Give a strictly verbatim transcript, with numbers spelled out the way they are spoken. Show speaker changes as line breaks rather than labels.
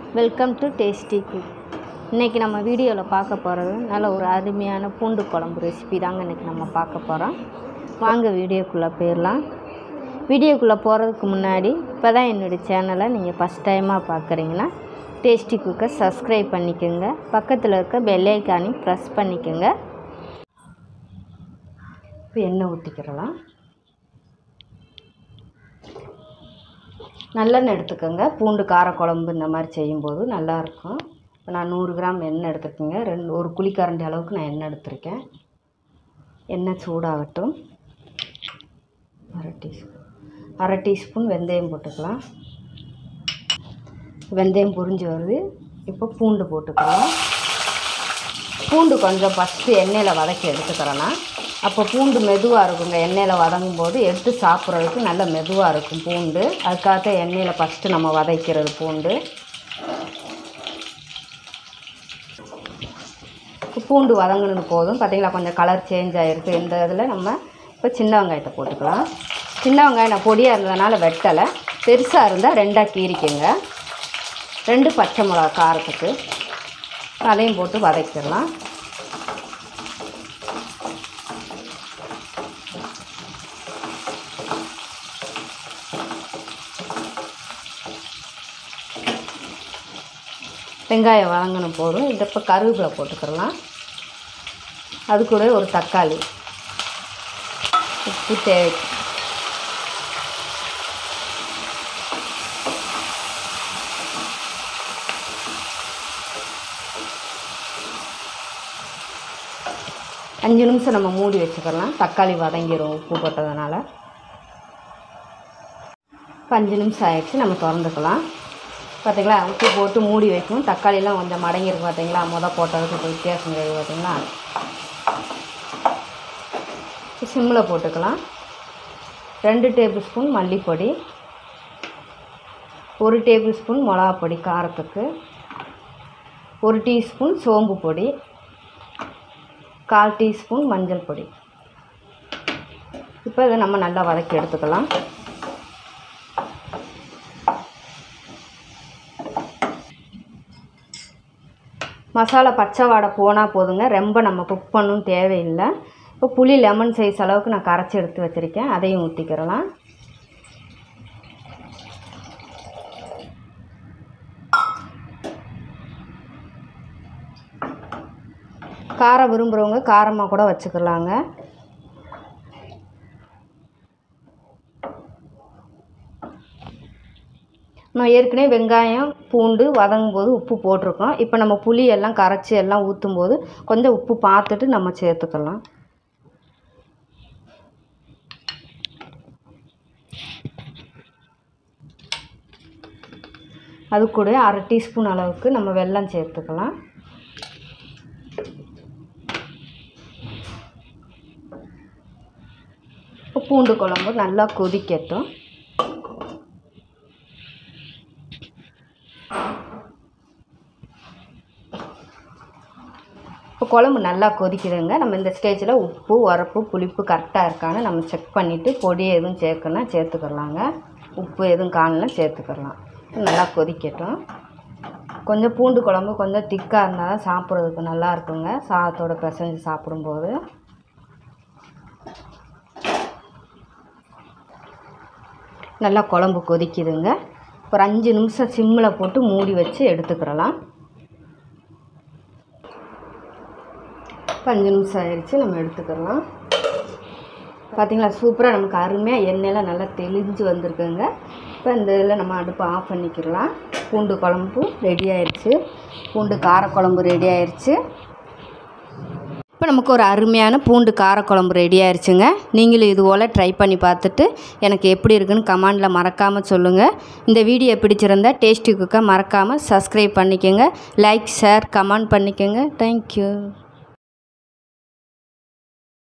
Welcome to tasty cook. இன்றைக்கி நம்ம வீடியோவில் பார்க்க போகிறது நல்ல ஒரு அருமையான பூண்டு குழம்பு ரெசிபி தாங்க இன்றைக்கி நம்ம பார்க்க போகிறோம். வாங்க வீடியோக்குள்ளே போயிடலாம். வீடியோக்குள்ளே போகிறதுக்கு முன்னாடி இப்போ தான் என்னுடைய சேனலை நீங்கள் ஃபஸ்ட் டைமாக பார்க்குறீங்கன்னா டேஸ்டி குக்கை சப்ஸ்கிரைப் பண்ணிக்கோங்க. பக்கத்தில் இருக்க பெல் ஐக்கானையும் ப்ரெஸ் பண்ணிக்கோங்க. இப்போ எண்ணெய் ஊற்றிக்கிறலாம். நல்லெண்ணெய் எடுத்துக்கோங்க. பூண்டு காரக்குழம்பு இந்த மாதிரி செய்யும்போது நல்லாயிருக்கும். இப்போ நான் நூறு கிராம் எண்ணெய் எடுத்துக்கோங்க. ரெண்டு ஒரு குழிக்கரண்டி அளவுக்கு நான் எண்ணெய் எடுத்துருக்கேன். எண்ணெய் சூடாகட்டும். அரை டீஸ்பூன் அரை டீஸ்பூன் வெந்தயம் போட்டுக்கலாம். வெந்தயம் பொரிஞ்சு வருது. இப்போ பூண்டு போட்டுக்கலாம். பூண்டு கொஞ்சம் ஃபஸ்ட்டு எண்ணெயில் வதக்கி எடுத்துக்கிறேன்னா அப்போ பூண்டு மெதுவாக இருக்குங்க. எண்ணெயில் வதங்கும் போது எடுத்து சாப்பிட்றதுக்கு நல்ல மெதுவாக இருக்கும் பூண்டு. அதுக்காக எண்ணெயில் ஃபஸ்ட்டு நம்ம வதக்கிறது பூண்டு. பூண்டு வதங்கினது போதும். பார்த்திங்களா, கொஞ்சம் கலர் சேஞ்ச் ஆகிருக்கு. இந்த இதில் நம்ம இப்போ சின்ன வெங்காயத்தை போட்டுக்கலாம். சின்ன வெங்காயம் நான் பொடியாக இருந்ததுனால வெட்டலை. பெருசாக இருந்தால் ரெண்டாக கீரிக்குங்க. ரெண்டு பச்சை மிளகா காரத்துக்கு அதையும் போட்டு வதக்கிடலாம். வெங்காயம் வதங்கணும் போதும். இந்த இப்போ கருவேப்பிலை போட்டுக்கலாம். அது கூட ஒரு தக்காளி, உப்பு தேவை. அஞ்சு நிமிஷம் நம்ம மூடி வச்சுக்கலாம். தக்காளி வதங்கிடும் உப்பு போட்டதுனால. இப்போ அஞ்சு நிமிஷம் ஆயிடுச்சு. நம்ம திறந்துக்கலாம். பார்த்திங்களா, உப்பு போட்டு மூடி வைக்கணும். தக்காளிலாம் கொஞ்சம் மடங்கிருக்கு. பார்த்திங்களா, முத போட்டதுக்கு இப்போ வித்தியாசம் கிடையாது. பார்த்திங்களா, சிம்மில் போட்டுக்கலாம். ரெண்டு டேபிள் ஸ்பூன் மல்லிப்பொடி, ஒரு டேபிள் ஸ்பூன் மிளகாப்பொடி காரத்துக்கு, ஒரு டீஸ்பூன் சோம்பு பொடி, கால் டீஸ்பூன் மஞ்சள் பொடி. இப்போ இதை நம்ம நல்லா வதக்கி எடுத்துக்கலாம். மசாலா பச்சை வாடை போனால் போதுங்க. ரொம்ப நம்ம குக் பண்ணணும் தேவையில்லை. இப்போ புளி லெமன் சைஸ் அளவுக்கு நான் கரைச்சி எடுத்து வச்சுருக்கேன். அதையும் ஊற்றிக்கிறலாம். காரம் விரும்புகிறவங்க காரமாக கூட வச்சுக்கலாங்க. நம்ம ஏற்கனவே வெங்காயம் பூண்டு வதங்கும் போது உப்பு போட்டிருக்கோம். இப்போ நம்ம புளி எல்லாம் கரைச்சி எல்லாம் ஊற்றும் போது கொஞ்சம் உப்பு பார்த்துட்டு நம்ம சேர்த்துக்கலாம். அது கூட அரை டீஸ்பூன் அளவுக்கு நம்ம வெல்லம் சேர்த்துக்கலாம். பூண்டு குழம்பு நல்லா கொதிக்கட்டும். இப்போ குழம்பு நல்லா கொதிக்குதுங்க. நம்ம இந்த ஸ்டேஜில் உப்பு உரப்பு புளிப்பு கரெக்டாக இருக்கான்னு நம்ம செக் பண்ணிவிட்டு பொடி எதுவும் சேர்க்கணும் சேர்த்துக்கிறலாங்க. உப்பு எதுவும் காணலாம் சேர்த்துக்கிறலாம். நல்லா கொதிக்கட்டும். கொஞ்சம் பூண்டு குழம்பு கொஞ்சம் திக்காக இருந்தால் தான் சாப்பிட்றதுக்கு நல்லா இருக்குங்க. சாதத்தோடு பிசைஞ்சு சாப்பிடும்போது. நல்லா குழம்பு கொதிக்குதுங்க. ஒரு அஞ்சு நிமிஷம் சிம்மில் போட்டு மூடி வச்சு எடுத்துக்கிறலாம். இப்போ அஞ்சு நிமிஷம் ஆயிடுச்சு. நம்ம எடுத்துக்கலாம். பார்த்திங்களா, சூப்பராக நமக்கு அருமையாக எண்ணெயில் நல்லா தெளிஞ்சு வந்திருக்குங்க. இப்போ இந்த இதில் நம்ம அடுப்பை ஆஃப் பண்ணிக்கிறலாம். பூண்டு குழம்பு ரெடி ஆயிடுச்சு. பூண்டு காரக்குழம்பு ரெடி ஆயிடுச்சு. இப்போ நமக்கு ஒரு அருமையான பூண்டு காரக்குழம்பு ரெடி ஆயிடுச்சுங்க. நீங்களும் இது போல் ட்ரை பண்ணி பார்த்துட்டு எனக்கு எப்படி இருக்குன்னு கமெண்டில் மறக்காமல் சொல்லுங்கள். இந்த வீடியோ பிடிச்சிருந்தா டேஸ்டி குக்கை மறக்காமல் சப்ஸ்கிரைப் பண்ணிக்கோங்க. லைக் ஷேர் கமெண்ட் பண்ணிக்கோங்க. தேங்க்யூ.